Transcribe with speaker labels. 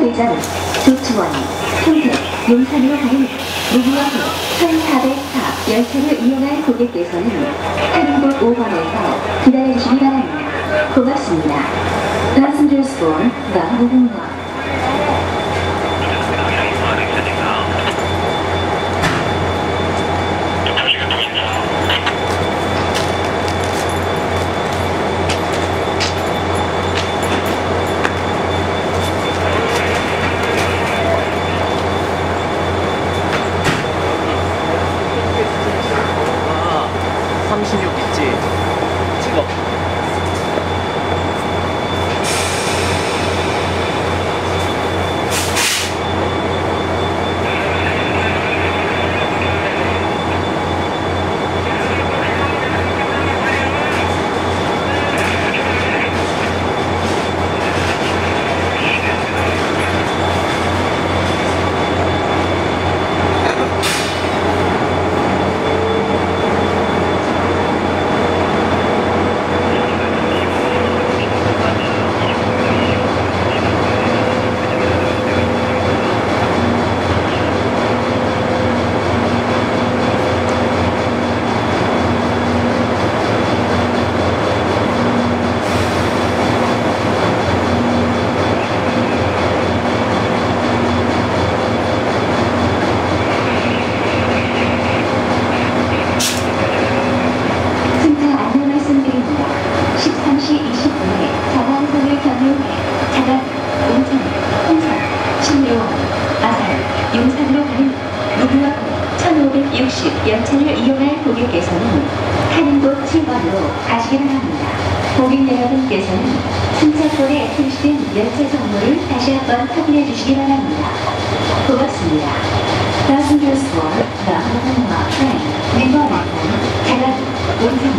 Speaker 1: 의자는 조치원이 평택, 용산으로 가는 무궁화호 1404 열차를 이용할 고객께서는 타는 곳 5번에서 기다려주시기 바랍니다. 고맙습니다. Passengers for the 무궁화. 열차를 이용할 고객께서는 타는 곳 7번으로 가시기 바랍니다. 고객 여러분께서는 승차권에 표시된 열차 정보를 다시 한번 확인해 주시기 바랍니다. 고맙습니다. Passengers for the Mugunghwa train. 1번에는 자가구, 온천